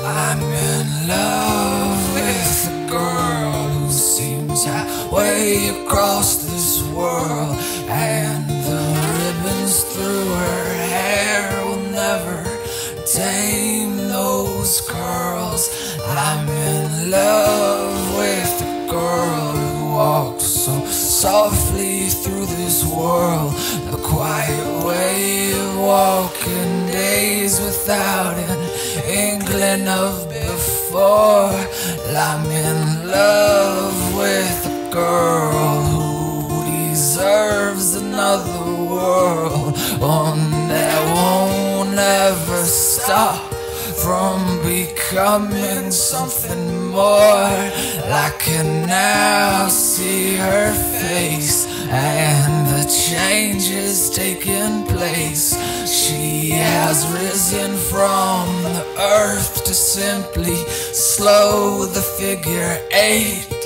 I'm in love with a girl who seems halfway across this world, and the ribbons through her hair will never tame those curls. I'm in love with a girl who walks so softly through this world, the quiet way of walking days without an inkling of before. I'm in love with a girl who deserves another world, one that won't ever stop from becoming something more. I can now see her face and the changes taking place. She has risen from the earth to simply slow the figure 8.